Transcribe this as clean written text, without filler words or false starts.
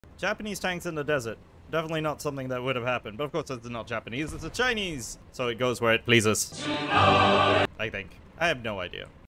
Japanese tanks in the desert. Definitely not something that would have happened. But of course, it's not Japanese, it's a Chinese. So it goes where it pleases. I think. I have no idea.